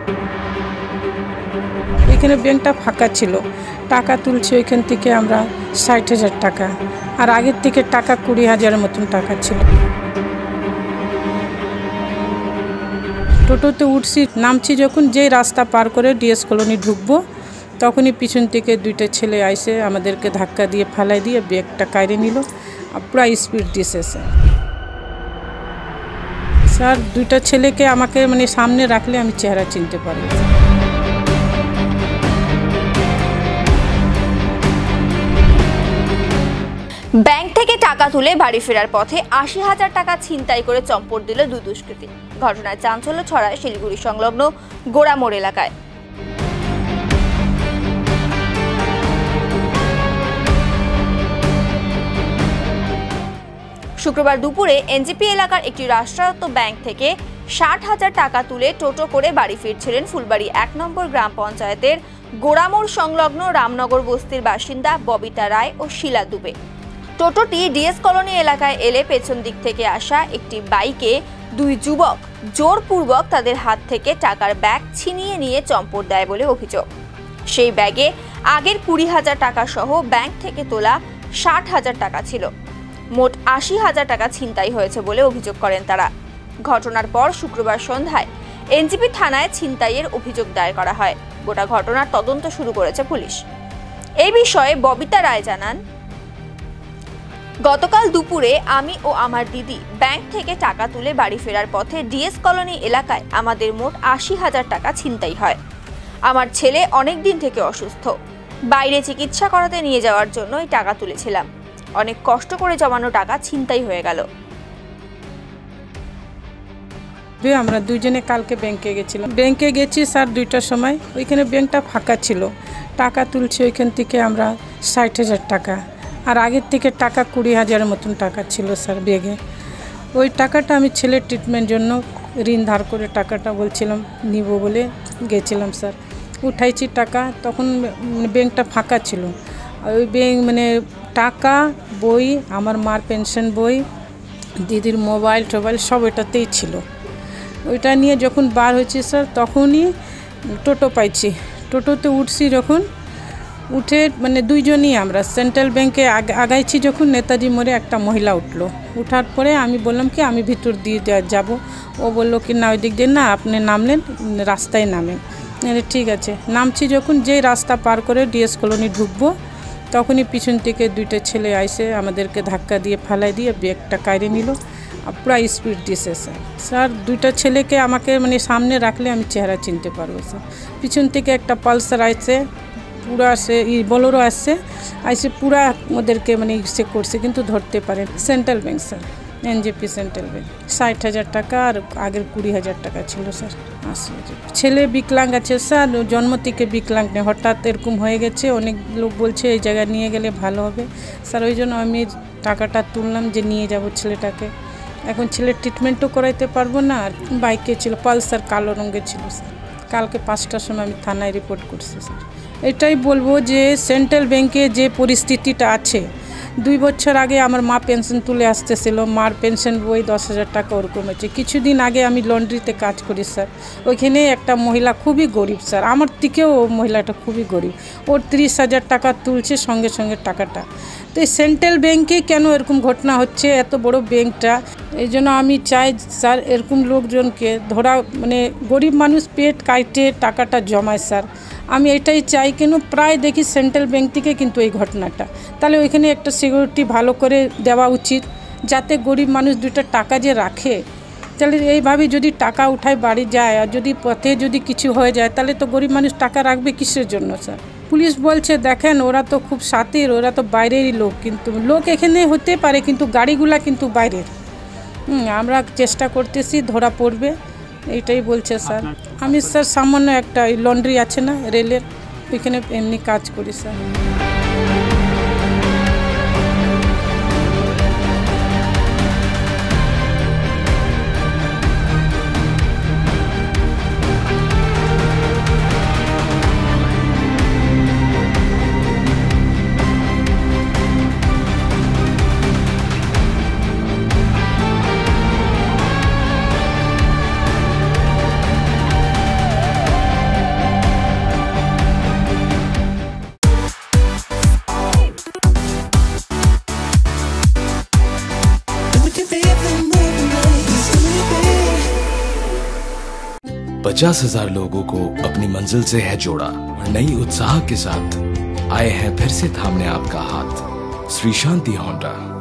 এখানে ব্যাংকটা ফাঁকা ছিল, টাকা তুলছি ওইখান থেকে আমরা 60,000 টাকা, আর আগের থেকে টাকা 20,000 মতন টাকা ছিল। টোটোতে উঠছি, নামছি যখন, যেই রাস্তা পার করে ডিএস কলোনি ঢুকবো তখনই পিছন থেকে দুইটা ছেলে আইসে আমাদেরকে ধাক্কা দিয়ে ফেলাই দিয়ে ব্যাগটা কাইরে নিল, পুরো স্পিড দিয়েছে স্যার। দুইটা ছেলেকে আমাকে সামনে রাখলে আমি চেহারা চিনতে পারবো। ব্যাংক থেকে টাকা তুলে বাড়ি ফেরার পথে 80,000 টাকা ছিনতাই করে চম্পট দিল দুই দুষ্কৃতী। ঘটনায় চাঞ্চল্য ছড়ায় শিলিগুড়ি সংলগ্ন গোড়ামোড় এলাকায়। শুক্রবার দুপুরে এনজেপি এলাকার একটি রাষ্ট্রায়ত্ত ব্যাংক থেকে 60,000 টাকা তুলে টোটো করে বাড়ি ফিরছিলেন ফুলবাড়ি 1 নম্বর গ্রাম পঞ্চায়েতের গোড়ামোড় সংলগ্ন রামনগর বস্তির বাসিন্দা ববিতা রায় ও শিলা দুবে। টোটোটি ডিএস কলোনি এলাকায় এলে পেছন দিক থেকে আসা একটি বাইকে দুই যুবক জোরপূর্বক তাদের হাত থেকে টাকার ব্যাগ ছিনিয়ে নিয়ে চম্পট দেয় বলে অভিযোগ। সেই ব্যাগে আগের 20,000 টাকা সহ ব্যাংক থেকে তোলা 60,000 টাকা ছিল। মোট 80,000 টাকা ছিনতাই হয়েছে বলে অভিযোগ করেন তারা। ঘটনার পর শুক্রবার সন্ধ্যায় এনজেপি থানায় ছিনতাইয়ের অভিযোগ দায়ের করা হয়। গোটা ঘটনার তদন্ত শুরু করেছে পুলিশ। এই বিষয়ে ববিতা রায় জানান, গতকাল দুপুরে আমি ও আমার দিদি ব্যাংক থেকে টাকা তুলে বাড়ি ফেরার পথে ডিএস কলোনি এলাকায় আমাদের মোট 80,000 টাকা ছিনতাই হয়। আমার ছেলে অনেক দিন থেকে অসুস্থ, বাইরে চিকিৎসা করাতে নিয়ে যাওয়ার জন্য এই টাকা তুলেছিলাম। অনেক কষ্ট করে জমানো টাকা ছিনতাই হয়ে গেল। আমরা দুইজনে কালকে ব্যাংকে গেছিলাম। ব্যাংকে গেছি স্যার 2টার সময়, ওইখানে ব্যাংকটা ফাঁকা ছিল, টাকা তুলছি ওইখান থেকে আমরা 60,000 টাকা, আর আগের থেকে টাকা 20,000 মতন টাকা ছিল স্যার ব্যাগে। ওই টাকাটা আমি ছেলের ট্রিটমেন্ট জন্য ঋণ ধার করে টাকাটা বলছিলাম নিব বলে গেছিলাম স্যার। উঠাইছি টাকা, তখন ব্যাংকটা ফাঁকা ছিল। ওই ব্যাংক টাকা, বই, আমার মার পেনশন বই, দিদির মোবাইল টোবাইল সব এটাতেই ছিল। ওইটা নিয়ে যখন বার হয়েছি স্যার, তখনই টোটো পাইছি। টোটোতে উঠছি যখন, উঠে দুইজনই আমরা সেন্ট্রাল ব্যাংকে আগাইছি যখন, নেতাজি মোড়ে একটা মহিলা উঠলো। উঠার পরে আমি বললাম কি আমি ভিতর দিয়ে যাব। ও বললো কি না ওই দিক দিয়ে না, আপনি নামলেন রাস্তায় নামেন। ঠিক আছে। নামছি যখন, যেই রাস্তা পার করে ডিএস কলোনি ঢুকবো তখনই পিছন থেকে দুইটা ছেলে আইসে আমাদেরকে ধাক্কা দিয়ে ফেলাই দিয়ে ব্যাগটা কাইরে নিল, পুরো স্পিড দিয়েছে স্যার। দুইটা ছেলেকে আমাকে সামনে রাখলে আমি চেহারা চিনতে পারবো স্যার। পিছন থেকে একটা পালসার আসছে, পুরো আসে বোলেরো আসছে, আইসে পুরা ওদেরকে ইসে করছে, কিন্তু ধরতে পারেন। Central Bank sir, NJP Central Bank. 60,000 টাকা আর আগের 20,000 টাকা ছিল স্যার। ছেলে বিকলাঙ্গ আছে স্যার, জন্ম থেকে বিকলাঙ্গ নেই, হঠাৎ এরকম হয়ে গেছে। অনেক লোক বলছে এই জায়গায় নিয়ে গেলে ভালো হবে স্যার, ওই জন্য আমি টাকাটা তুললাম যে নিয়ে যাব ছেলেটাকে। এখন ছেলের ট্রিটমেন্টও করাইতে পারবো না। আর বাইকে ছিল পালসার, কালো রঙের ছিল স্যার। কালকে 5টার সময় আমি থানায় রিপোর্ট করছি স্যার। এটাই বলবো যে সেন্ট্রাল ব্যাংকে যে পরিস্থিতিটা আছে, 2 বছর আগে আমার মা পেনশন তুলে আসতেছিল, মার পেনশন বই 10,000 টাকা ওরকম হয়েছে। কিছুদিন আগে আমি লন্ড্রিতে কাজ করি স্যার, ওইখানে একটা মহিলা খুবই গরিব স্যার, আমার থেকেও মহিলাটা খুবই গরিব, ওর 30,000 টাকা তুলছে সঙ্গে সঙ্গে টাকাটা। তো এই সেন্ট্রাল ব্যাংকে কেন এরকম ঘটনা হচ্ছে, এত বড় ব্যাংকটা? এই জন্য আমি চাই স্যার এরকম লোকজনকে ধরা, গরিব মানুষ পেট কাটে টাকাটা জমায় স্যার। আমি এটাই চাই, কেন প্রায় দেখি সেন্ট্রাল ব্যাংক থেকে কিন্তু এই ঘটনাটা, তাহলে ওইখানে একটা সিকিউরিটি ভালো করে দেওয়া উচিত, যাতে গরিব মানুষ দুইটা টাকা যে রাখে, তাহলে এইভাবে যদি টাকা উঠায় বাড়ি যায়, আর যদি পথে যদি কিছু হয়ে যায়, তাহলে তো গরিব মানুষ টাকা রাখবে কিসের জন্য স্যার? পুলিশ বলছে দেখেন ওরা তো খুব সাতির, ওরা তো বাইরেরই লোক, কিন্তু লোক এখানে হতে পারে কিন্তু গাড়িগুলা কিন্তু বাইরের। আমরা চেষ্টা করতেছি, ধরা পড়বে, এইটাই বলছে স্যার। আমি স্যার সামান্য একটা লন্ড্রি আছে না রেলের, ওইখানে এমনি কাজ করি স্যার। 50,000 लोगों को अपनी मंजिल से है जोड़ा और नई उत्साह के साथ आए हैं फिर से थामने आपका हाथ। श्री शांति होंडा।